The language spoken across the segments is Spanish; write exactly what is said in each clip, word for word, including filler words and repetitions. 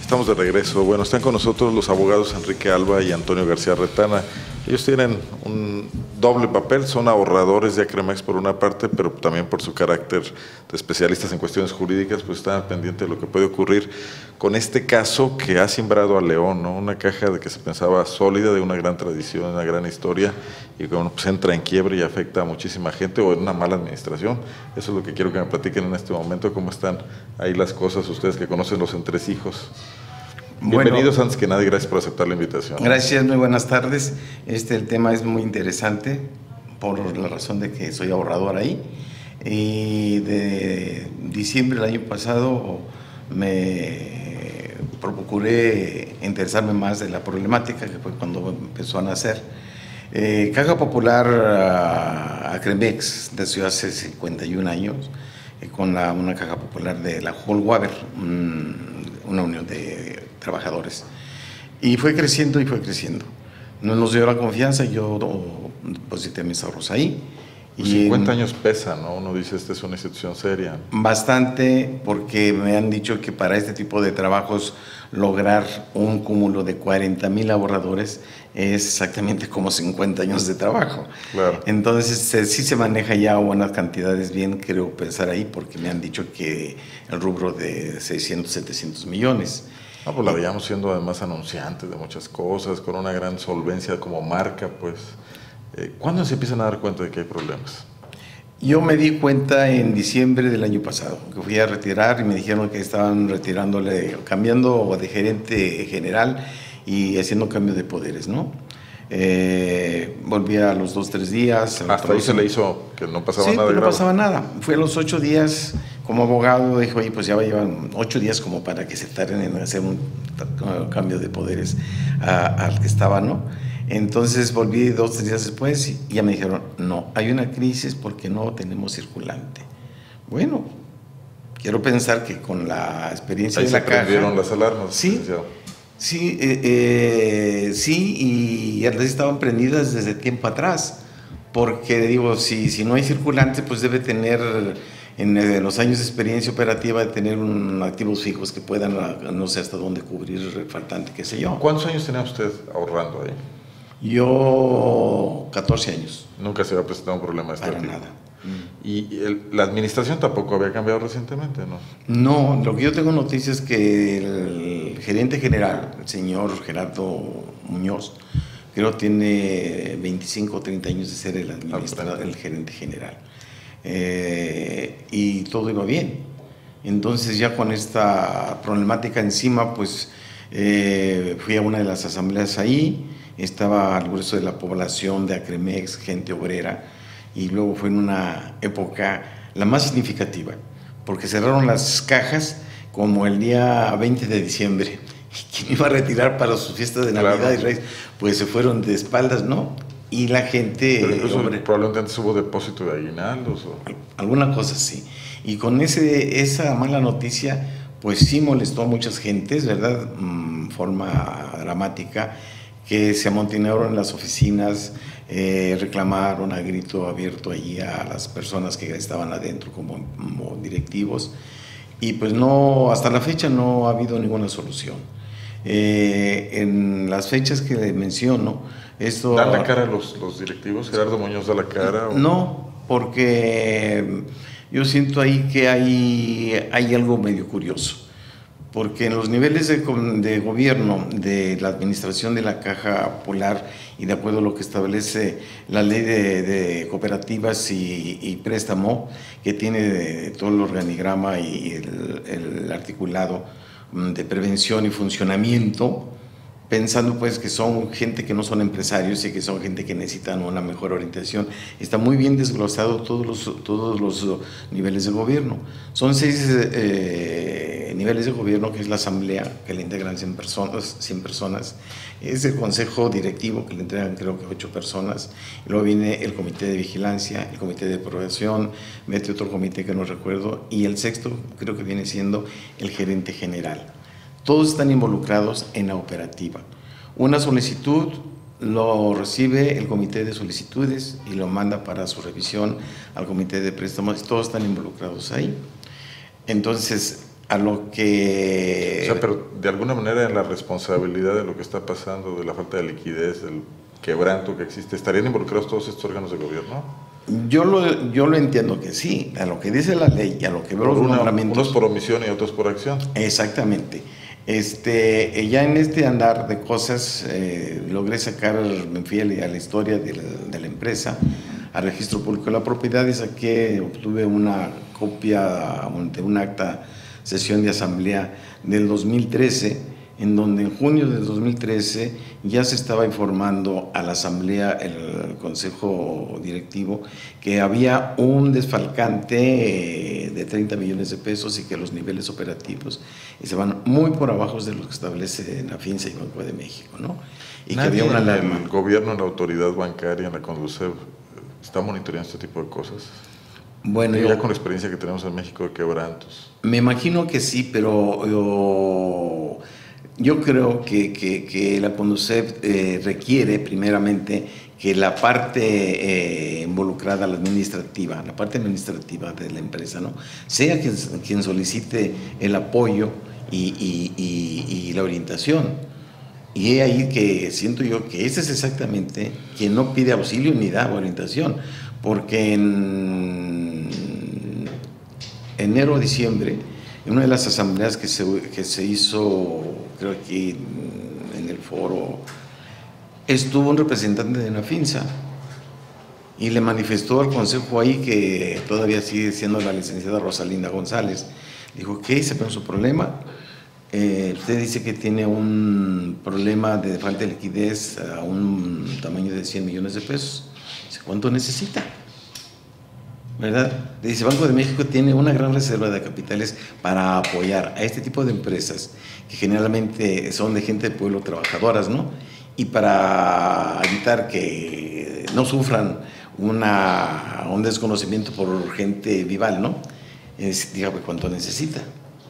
Estamos de regreso. Bueno, están con nosotros los abogados Enrique Alba y Antonio García Retana. Ellos tienen un doble papel, son ahorradores de Acremex por una parte, pero también por su carácter de especialistas en cuestiones jurídicas, pues están pendientes de lo que puede ocurrir con este caso que ha simbrado a León, ¿no? Una caja de que se pensaba sólida, de una gran tradición, una gran historia, y que bueno, pues entra en quiebre y afecta a muchísima gente o en una mala administración. Eso es lo que quiero que me platiquen en este momento, cómo están ahí las cosas, ustedes que conocen los entresijos. Bienvenidos, bueno, antes que nada, y gracias por aceptar la invitación. Gracias, muy buenas tardes. Este, el tema es muy interesante por la razón de que soy ahorrador ahí. Y de diciembre del año pasado me procuré interesarme más de la problemática, que fue cuando empezó a nacer. Eh, Caja Popular Acremex nació hace cincuenta y un años, eh, con la, una caja popular de la Holwaber, un, una unión de trabajadores, y fue creciendo y fue creciendo. No nos dio la confianza, yo deposité mis ahorros ahí. Pues y cincuenta años pesa, ¿no? Uno dice, esta es una institución seria. Bastante, porque me han dicho que para este tipo de trabajos lograr un cúmulo de cuarenta mil ahorradores es exactamente como cincuenta años de trabajo. Claro. Entonces, eh, sí se maneja ya buenas cantidades bien, creo pensar ahí, porque me han dicho que el rubro de seiscientos, setecientos millones. Ah, pues la veíamos siendo además anunciante de muchas cosas, con una gran solvencia como marca, pues. Eh, ¿Cuándo se empiezan a dar cuenta de que hay problemas? Yo me di cuenta en diciembre del año pasado, que fui a retirar y me dijeron que estaban retirándole, cambiando de gerente general y haciendo cambio de poderes, ¿no? Eh, volví a los dos, tres días. Hasta ahí se le hizo que no pasaba sí, nada. Sí, no pasaba nada. Fue a los ocho días como abogado, dijo, oye, pues ya llevan ocho días como para que se tarden en hacer un cambio de poderes a, al que estaba, ¿no? Entonces volví dos, tres días después y ya me dijeron, no, hay una crisis porque no tenemos circulante. Bueno, quiero pensar que con la experiencia ahí de se la caja... prendieron las alarmas. Sí, sí, eh, eh, sí, y ya estaban prendidas desde tiempo atrás, porque digo, si, si no hay circulante, pues debe tener, en los años de experiencia operativa, de tener un activos fijos que puedan, no sé hasta dónde cubrir el faltante, qué sé yo. ¿Cuántos años tenía usted ahorrando ahí? Yo, catorce años. Nunca se había presentado un problema de este Para tipo. nada. Y el, la administración tampoco había cambiado recientemente, ¿no? No, lo que yo tengo noticias es que el gerente general, el señor Gerardo Muñoz, creo tiene veinticinco o treinta años de ser el administrador, el gerente general. Eh, y todo iba bien. Entonces ya con esta problemática encima, pues eh, fui a una de las asambleas ahí, estaba al grueso de la población de Acremex, gente obrera, y luego fue en una época la más significativa, porque cerraron las cajas como el día veinte de diciembre, y quien iba a retirar para sus fiestas de Navidad, claro, y Reyes, pues se fueron de espaldas, ¿no? Y la gente... Pero incluso hombre, probablemente antes hubo depósito de aguinaldos o... Alguna cosa sí. Y con ese, esa mala noticia, pues sí molestó a muchas gentes, ¿verdad? Mm, forma dramática, que se amontinaron en las oficinas, eh, reclamaron a grito abierto allí a las personas que estaban adentro como, como directivos, y pues no, hasta la fecha no ha habido ninguna solución. Eh, en las fechas que le menciono, esto... ¿Dan la cara los, los directivos? ¿Gerardo Muñoz da la cara? ¿O? No, porque yo siento ahí que hay, hay algo medio curioso. Porque en los niveles de, de gobierno de la administración de la Caja Popular y de acuerdo a lo que establece la ley de, de cooperativas y, y préstamo, que tiene de, todo el organigrama y el, el articulado de prevención y funcionamiento, pensando pues que son gente que no son empresarios y que son gente que necesitan una mejor orientación. Está muy bien desglosado todos los, todos los niveles de gobierno. Son seis eh, niveles de gobierno, que es la asamblea, que le integran cien personas, cien personas. Es el consejo directivo, que le entregan creo que ocho personas. Y luego viene el comité de vigilancia, el comité de aprobación, mete otro comité que no recuerdo, y el sexto creo que viene siendo el gerente general. Todos están involucrados en la operativa. Una solicitud lo recibe el comité de solicitudes y lo manda para su revisión al comité de préstamos. Todos están involucrados ahí. Entonces, a lo que... O sea, pero de alguna manera en la responsabilidad de lo que está pasando, de la falta de liquidez, del quebranto que existe, ¿estarían involucrados todos estos órganos de gobierno? Yo lo, yo lo entiendo que sí, a lo que dice la ley y a lo que veo los Una, nombramientos. unos por omisión y otros por acción. Exactamente. Este, ya en este andar de cosas eh, logré sacar, me fui a la historia de la, de la empresa, al registro público de la propiedad y saqué, obtuve una copia de un acta sesión de asamblea del dos mil trece, en donde en junio del dos mil trece ya se estaba informando a la asamblea, el consejo directivo, que había un desfalcante de treinta millones de pesos y que los niveles operativos se van muy por abajo de los que establece Nafinsa y Banco de México, ¿no? Y Nadie que había una en alarma. el gobierno, en la autoridad bancaria, en la Conducef, está monitoreando este tipo de cosas. Bueno, ya yo, con la experiencia que tenemos en México de quebrantos. Me imagino que sí, pero yo, yo creo que, que, que la Conducef eh, requiere primeramente que la parte eh, involucrada, la administrativa, la parte administrativa de la empresa, ¿no?, sea quien, quien solicite el apoyo y, y, y, y la orientación. Y es ahí que siento yo que ese es exactamente quien no pide auxilio ni da orientación, porque en enero o diciembre, en una de las asambleas que se, que se hizo, creo que en el foro, estuvo un representante de Nafinsa y le manifestó al consejo ahí, que todavía sigue siendo la licenciada Rosalinda González, dijo, ok, sabemos su problema, eh, usted dice que tiene un problema de falta de liquidez a un tamaño de cien millones de pesos, dice, ¿cuánto necesita?, ¿verdad? Dice, Banco de México tiene una gran reserva de capitales para apoyar a este tipo de empresas que generalmente son de gente de pueblo, trabajadoras, ¿no? Y para evitar que no sufran una, un desconocimiento por gente vival, ¿no? Es, dígame cuánto necesita.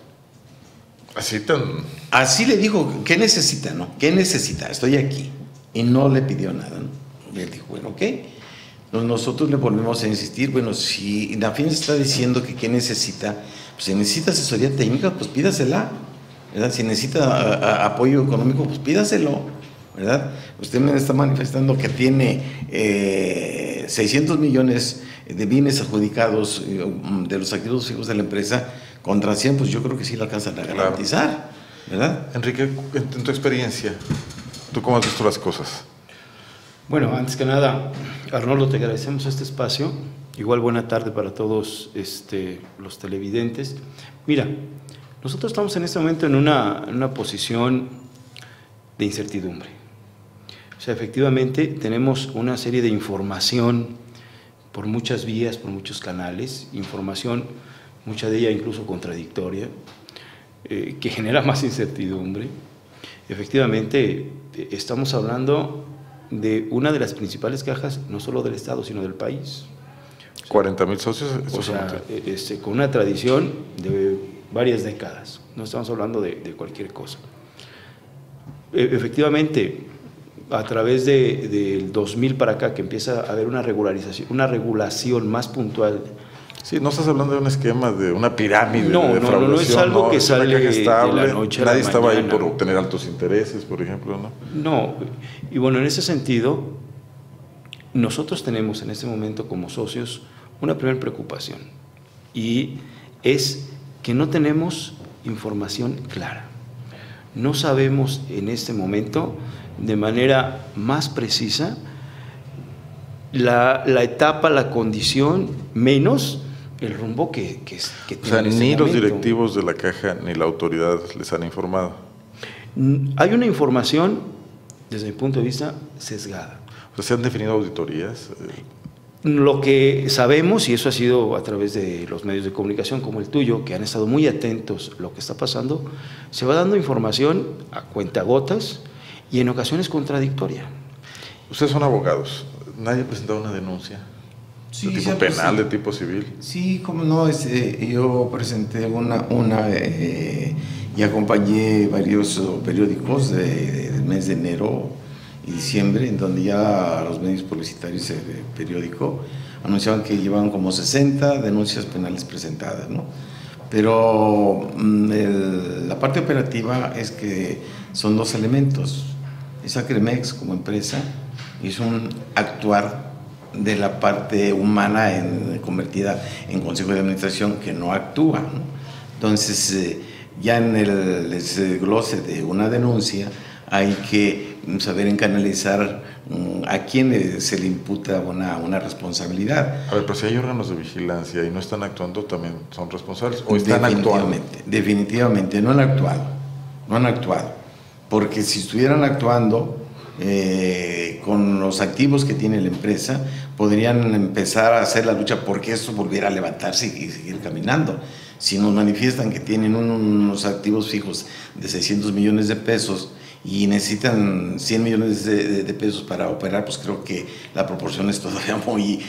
Así tan... Así le dijo, ¿qué necesita, no? ¿Qué necesita? Estoy aquí. Y no le pidió nada, ¿no? Le dijo, bueno, ok. Nosotros le volvemos a insistir, bueno, si Nafinsa está diciendo que qué necesita, pues si necesita asesoría técnica, pues pídasela, ¿verdad? Si necesita a, a, apoyo económico, pues pídaselo, ¿verdad? Usted me está manifestando que tiene eh, seiscientos millones de bienes adjudicados eh, de los activos fijos de la empresa, contra cien, pues yo creo que sí le alcanzan a garantizar, ¿verdad? Enrique, en, en tu experiencia, ¿tú cómo has visto las cosas? Bueno, antes que nada, Arnoldo, te agradecemos este espacio. Igual buena tarde para todos este, los televidentes. Mira, nosotros estamos en este momento en una, en una posición de incertidumbre. O sea, efectivamente tenemos una serie de información por muchas vías, por muchos canales, información, mucha de ella incluso contradictoria, eh, que genera más incertidumbre. Efectivamente, estamos hablando de una de las principales cajas, no solo del Estado, sino del país. cuarenta mil socios. O sea, este, con una tradición de varias décadas, no estamos hablando de, de cualquier cosa. E efectivamente, a través de, del dos mil para acá, que empieza a haber una regularización, una regulación más puntual. Sí, no estás hablando de un esquema, de una pirámide no, de no, no, no es algo no, que es sale de la noche a la Nadie estaba mañana. ahí por obtener altos intereses, por ejemplo, ¿no? No, y bueno, en ese sentido, nosotros tenemos en este momento como socios una primera preocupación, y es que no tenemos información clara. No sabemos en este momento de manera más precisa la, la etapa, la condición, menos el rumbo que, que, que tiene. O sea, ni los directivos de la Caja ni la autoridad les han informado. Hay una información, desde mi punto de vista, sesgada. O sea, ¿se han definido auditorías? Lo que sabemos, y eso ha sido a través de los medios de comunicación como el tuyo, que han estado muy atentos a lo que está pasando, se va dando información a cuentagotas y en ocasiones contradictoria. Ustedes son abogados, ¿nadie ha presentado una denuncia? Sí, ¿De tipo penal, de tipo civil? Sí, cómo no, este, yo presenté una, una eh, y acompañé varios periódicos de, de, del mes de enero y diciembre, en donde ya los medios publicitarios del periódico anunciaban que llevaban como sesenta denuncias penales presentadas, ¿no? Pero mm, el, la parte operativa es que son dos elementos. Es Acremex como empresa y es un actuar de la parte humana en, convertida en consejo de administración que no actúa, ¿no? Entonces, eh, ya en el desglose de una denuncia hay que saber encanalizar um, a quién se le imputa una, una responsabilidad. A ver, pero si hay órganos de vigilancia y no están actuando, ¿también son responsables? ¿O están definitivamente, actuando? Definitivamente, no han actuado, no han actuado. Porque si estuvieran actuando eh, con los activos que tiene la empresa, podrían empezar a hacer la lucha porque eso volviera a levantarse y seguir caminando. Si nos manifiestan que tienen unos activos fijos de seiscientos millones de pesos y necesitan cien millones de, de, de pesos para operar, pues creo que la proporción es todavía muy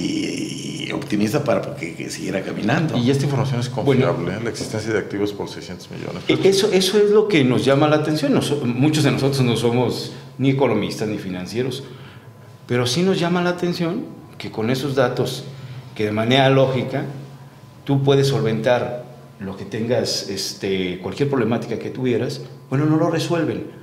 y, y optimista para que, que siguiera caminando. ¿Y esta información es confiable, bueno, la existencia de activos por seiscientos millones? Eso, eso es lo que nos llama la atención. Nos, muchos de nosotros no somos ni economistas ni financieros, pero sí nos llama la atención que con esos datos, que de manera lógica tú puedes solventar lo que tengas, este, cualquier problemática que tuvieras, bueno, no lo resuelven.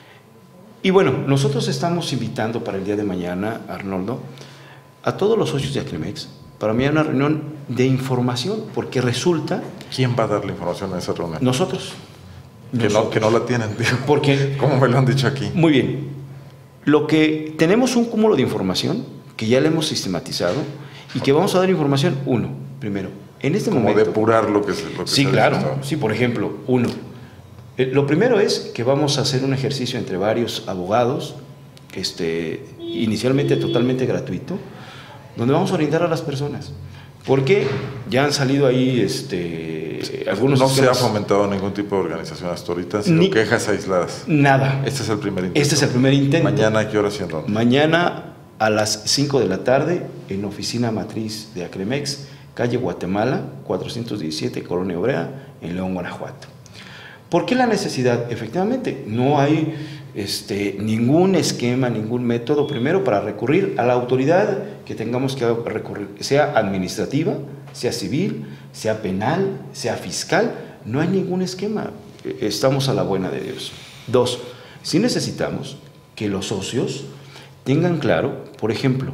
Y bueno, nosotros estamos invitando para el día de mañana, Arnoldo, a todos los socios de Acremex para mí hay una reunión de información, porque resulta... ¿Quién va a dar la información a esa reunión? Nosotros. Que, nosotros. No, que no la tienen, digo. Porque, ¿Cómo me lo han dicho aquí? Muy bien. Lo que tenemos un cúmulo de información que ya le hemos sistematizado y que vamos a dar información, uno, primero, en este Como momento... depurar lo que se lo que Sí, se claro. ha Sí, por ejemplo, uno. Eh, lo primero es que vamos a hacer un ejercicio entre varios abogados, este, inicialmente totalmente gratuito, donde vamos a orientar a las personas. Porque ya han salido ahí este, algunos... No esquemas. se ha fomentado ningún tipo de organización hasta ahorita, sino Ni, quejas aisladas. Nada. Este es el primer intento. Este es el primer intento. Mañana, ¿a qué hora cierran? Mañana a las cinco de la tarde, en la oficina matriz de Acremex, calle Guatemala, cuatrocientos diecisiete, Colonia Obrera, en León, Guanajuato. ¿Por qué la necesidad? Efectivamente, no hay este, ningún esquema, ningún método, primero, para recurrir a la autoridad que tengamos que recurrir, sea administrativa, sea civil, sea penal, sea fiscal, no hay ningún esquema, estamos a la buena de Dios. Dos, sí necesitamos que los socios tengan claro, por ejemplo,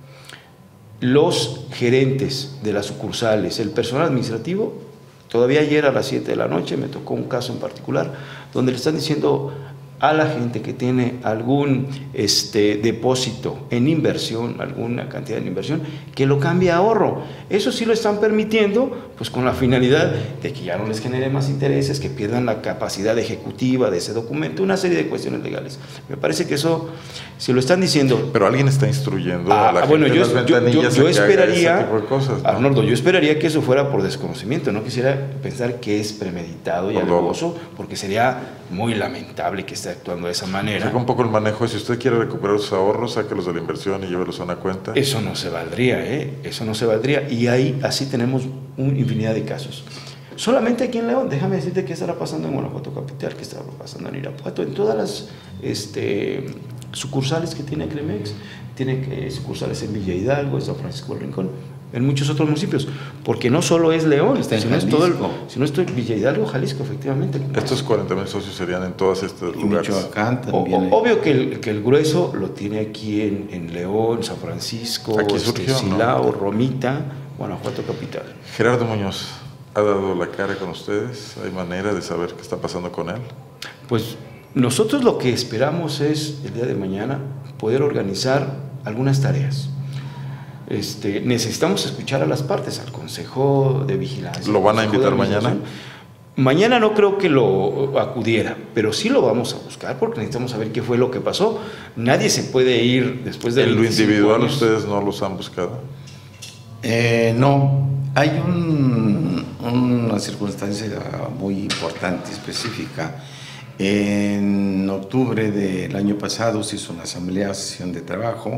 los gerentes de las sucursales, el personal administrativo. Todavía ayer a las siete de la noche me tocó un caso en particular donde le están diciendo a la gente que tiene algún este, depósito en inversión, alguna cantidad en inversión, que lo cambie a ahorro. Eso sí lo están permitiendo, pues con la finalidad de que ya no les genere más intereses, que pierdan la capacidad ejecutiva de ese documento, una serie de cuestiones legales. Me parece que eso, si lo están diciendo... Pero alguien está instruyendo ah, a la bueno, gente yo, en las yo, ventanillas yo, yo a que esperaría, haga ese tipo de cosas, ¿no? Arnoldo, yo esperaría que eso fuera por desconocimiento, no quisiera pensar que es premeditado y alevoso, porque sería muy lamentable que esté actuando de esa manera. Saca un poco el manejo, si usted quiere recuperar sus ahorros, sáquelos de la inversión y llévelos a una cuenta. Eso no se valdría, ¿eh? Eso no se valdría, y ahí así tenemos una infinidad de casos. Solamente aquí en León, déjame decirte qué estará pasando en Guanajuato Capital, qué estará pasando en Irapuato, en todas las este, sucursales que tiene Acremex, tiene eh, sucursales en Villa Hidalgo, en San Francisco del Rincón, en muchos otros municipios, porque no solo es León, está en sino Jalisco. es todo el, sino es todo Villa Hidalgo, Jalisco, efectivamente. Estos cuarenta mil socios serían en todos estos Y lugares. Michoacán O, también. o, obvio que el, que el grueso lo tiene aquí en, en León, San Francisco, Aquí este, surgió, Silao, ¿no? Romita, Guanajuato Capital. Gerardo Muñoz, ¿ha dado la cara con ustedes? ¿Hay manera de saber qué está pasando con él? Pues nosotros lo que esperamos es, el día de mañana, poder organizar algunas tareas. Este, necesitamos escuchar a las partes, al Consejo de Vigilancia. ¿Lo van a Consejo de invitar mañana? Administración. Mañana no creo que lo acudiera, pero sí lo vamos a buscar porque necesitamos saber qué fue lo que pasó. Nadie se puede ir después de ¿En lo individual años. ustedes no los han buscado? Eh, no, hay un, una circunstancia muy importante, específica. En octubre del año pasado se hizo una asamblea, sesión de trabajo,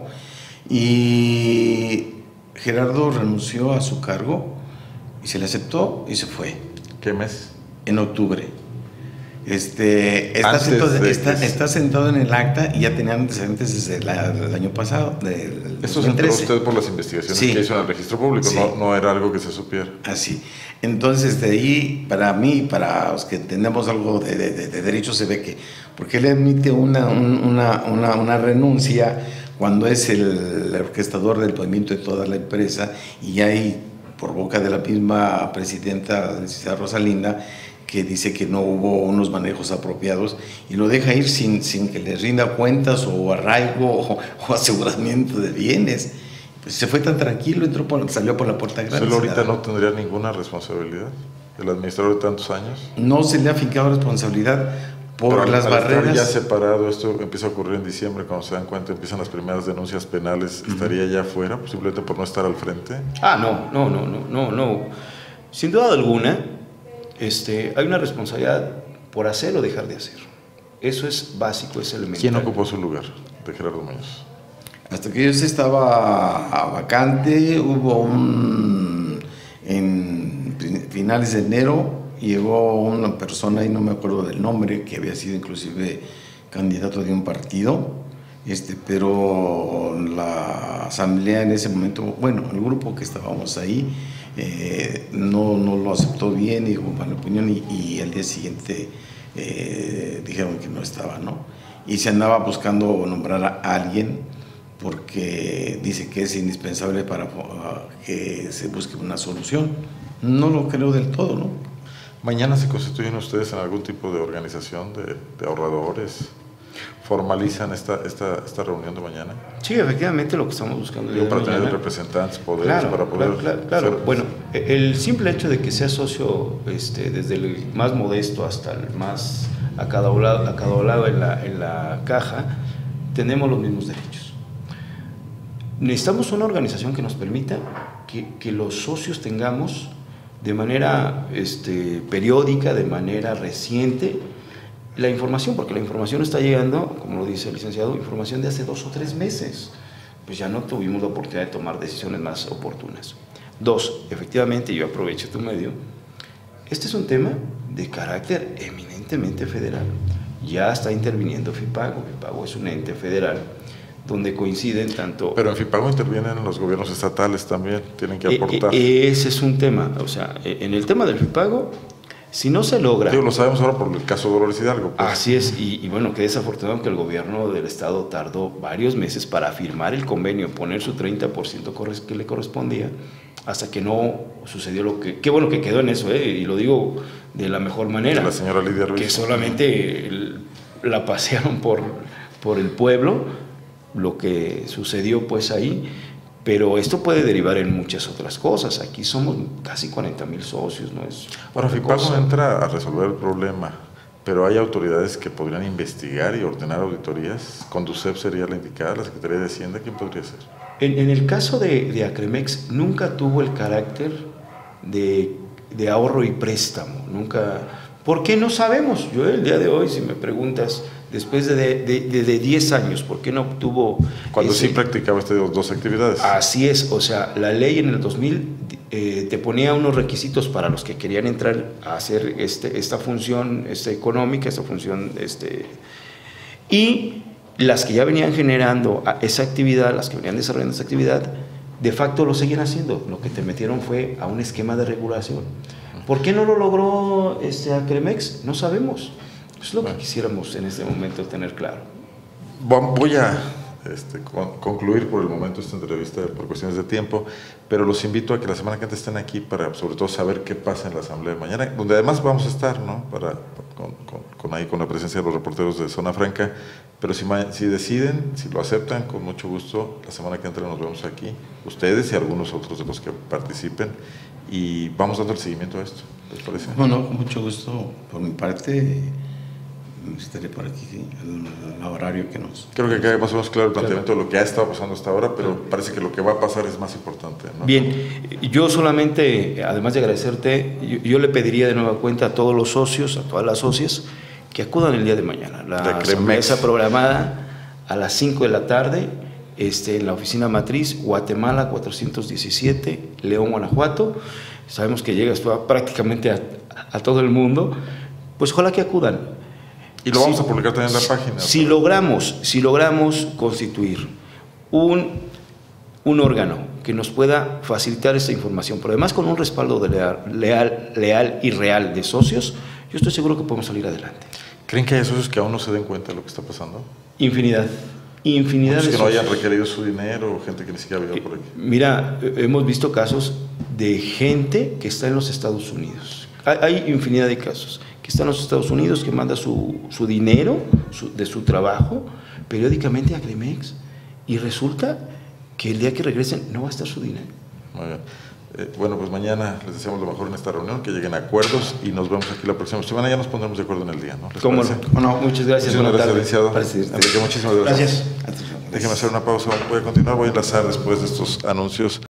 y Gerardo renunció a su cargo y se le aceptó y se fue. ¿Qué mes? En octubre. Este, está, Antes sentado, de está, que- está sentado en el acta y ya tenía antecedentes desde la- el año pasado. Del Eso se enteró dos mil trece. usted por las investigaciones Sí. que hizo en el registro público, Sí. no, no era algo que se supiera. Así. Entonces, de ahí, para mí, para los que tenemos algo de, de, de- de derecho, se ve que, porque él emite una, un- una, una, una renuncia cuando es el, el orquestador del movimiento de toda la empresa, y hay, por boca de la misma presidenta, la licenciada Rosalinda, que dice que no hubo unos manejos apropiados, y lo deja ir sin, sin que le rinda cuentas o arraigo o, o aseguramiento de bienes. Pues se fue tan tranquilo, entró por, salió por la puerta grande. ¿Él ahorita nada. no tendría ninguna responsabilidad? ¿El administrador de tantos años? No se le ha fincado responsabilidad por Pero al- las al estar barreras. ya separado, esto empieza a ocurrir en diciembre, cuando se dan cuenta, empiezan las primeras denuncias penales, ¿estaría ya fuera, simplemente por no estar al frente? Ah, no, no, no, no, no, no. Sin duda alguna, este, hay una responsabilidad por hacer o dejar de hacer. Eso es básico, es elemental. ¿Quién ocupó su lugar de Gerardo Muñoz? Hasta que yo estaba vacante, hubo un... En finales de enero llegó una persona, y no me acuerdo del nombre, que había sido inclusive candidato de un partido, este, pero la asamblea en ese momento, bueno, el grupo que estábamos ahí, eh, no, no lo aceptó bien, dijo mala opinión, y, y al día siguiente eh, dijeron que no estaba, ¿no? Y se andaba buscando nombrar a alguien, porque dice que es indispensable para uh, que se busque una solución. No lo creo del todo, ¿no? ¿Mañana se constituyen ustedes en algún tipo de organización de, de ahorradores? ¿Formalizan esta, esta, esta reunión de mañana? Sí, efectivamente, lo que estamos buscando. Digo, el día para de tener mañana. representantes, poderes, Claro, para poder... claro, claro, claro. ser- Bueno, el simple hecho de que sea socio, este, desde el más modesto hasta el más acaudalado, acaudalado en la, en la caja, tenemos los mismos derechos. Necesitamos una organización que nos permita que, que los socios tengamos de manera este, periódica, de manera reciente, la información, porque la información está llegando, como lo dice el licenciado, información de hace dos o tres meses. Pues ya no tuvimos la oportunidad de tomar decisiones más oportunas. Dos, efectivamente, yo aprovecho tu medio, este es un tema de carácter eminentemente federal. Ya está interviniendo FIPAGO. FIPAGO es un ente federal donde coinciden tanto... Pero en FIPAGO intervienen los gobiernos estatales también, tienen que Eh, aportar. eh, ese es un tema, o sea, eh, en el tema del FIPAGO, si no se logra... Digo, lo sabemos ahora por el caso Dolores Hidalgo. Pues. Así es, y, y bueno, qué desafortunado que el gobierno del estado tardó varios meses para firmar el convenio, poner su treinta por ciento corres- que le correspondía, hasta que no sucedió lo que... Qué bueno que quedó en eso, eh, y lo digo de la mejor manera. La señora Lidia Ruiz. Que solamente el- la pasearon por, por el pueblo, lo que sucedió pues ahí, pero esto puede derivar en muchas otras cosas. Aquí somos casi cuarenta mil socios, ¿no? Es Ahora, poca FIPAGO cosa. entra a resolver el problema, pero hay autoridades que podrían investigar y ordenar auditorías. Conducef sería la indicada, la Secretaría de Hacienda, ¿quién podría ser? En, en el caso de, de Acremex, nunca tuvo el carácter de, de ahorro y préstamo, nunca... ¿Por qué? No sabemos. Yo el día de hoy, si me preguntas, después de, de, de, de diez años, ¿por qué no obtuvo... Cuando ese- sí practicaba estas dos actividades. Así es, o sea, la ley en el dos mil eh, te ponía unos requisitos para los que querían entrar a hacer este, esta función este, económica, esta función... Este, y las que ya venían generando a- esa actividad, las que venían desarrollando esa actividad, de facto lo seguían haciendo. Lo que te metieron fue a un esquema de regulación. ¿Por qué no lo logró este, Acremex? No sabemos. Es lo Bueno. que quisiéramos en este momento tener claro. Vam- Voy a este, con- concluir por el momento esta entrevista por cuestiones de tiempo, pero los invito a que la semana que entra estén aquí para sobre todo saber qué pasa en la asamblea de mañana, donde además vamos a estar, ¿no? Para, con, con, con ahí con la presencia de los reporteros de Zona Franca, pero si, ma- si deciden, si lo aceptan, con mucho gusto, la semana que entra nos vemos aquí, ustedes y algunos otros de los que participen, y vamos dando el seguimiento a esto, ¿les parece? Bueno, con mucho gusto. Por mi parte, estaré por aquí, sí, el, el horario que nos... Creo que queda más o menos claro el planteamiento de lo que ha estado pasando hasta ahora, pero parece que lo que va a pasar es más importante, ¿no? Bien, yo solamente, además de agradecerte, yo, yo le pediría de nueva cuenta a todos los socios, a todas las socias, que acudan el día de mañana. La De asamblea Cremex. está programada a las cinco de la tarde este, en la oficina matriz, Guatemala cuatrocientos diecisiete, León, Guanajuato. Sabemos que llega esto a- prácticamente a, a todo el mundo, pues ojalá que acudan. Y lo vamos si, a publicar también en la página. Si logramos, si logramos constituir un, un órgano que nos pueda facilitar esa información, pero además con un respaldo de leal, leal, leal y real de socios, yo estoy seguro que podemos salir adelante. ¿Creen que hay socios que aún no se den cuenta de lo que está pasando? Infinidad. Infinidad Muchos de que no socios. hayan requerido su dinero, o gente que ni siquiera ha vivido por aquí. Mira, hemos visto casos de gente que está en los Estados Unidos. Hay, hay infinidad de casos que está en los Estados Unidos, que manda su, su dinero su, de su trabajo periódicamente a Cremex, y resulta que el día que regresen no va a estar su dinero. Muy bien. Eh, bueno, pues mañana les deseamos lo mejor en esta reunión, que lleguen a acuerdos y nos vemos aquí la próxima semana. Ya nos pondremos de acuerdo en el día, ¿no? ¿Cómo no? ¿Cómo no? Muchas gracias. Muchísimas gracias, tarde. licenciado. Gracias. Enrique, muchísimas gracias. Gracias. Déjeme hacer una pausa. Voy a continuar. Voy a enlazar después de estos anuncios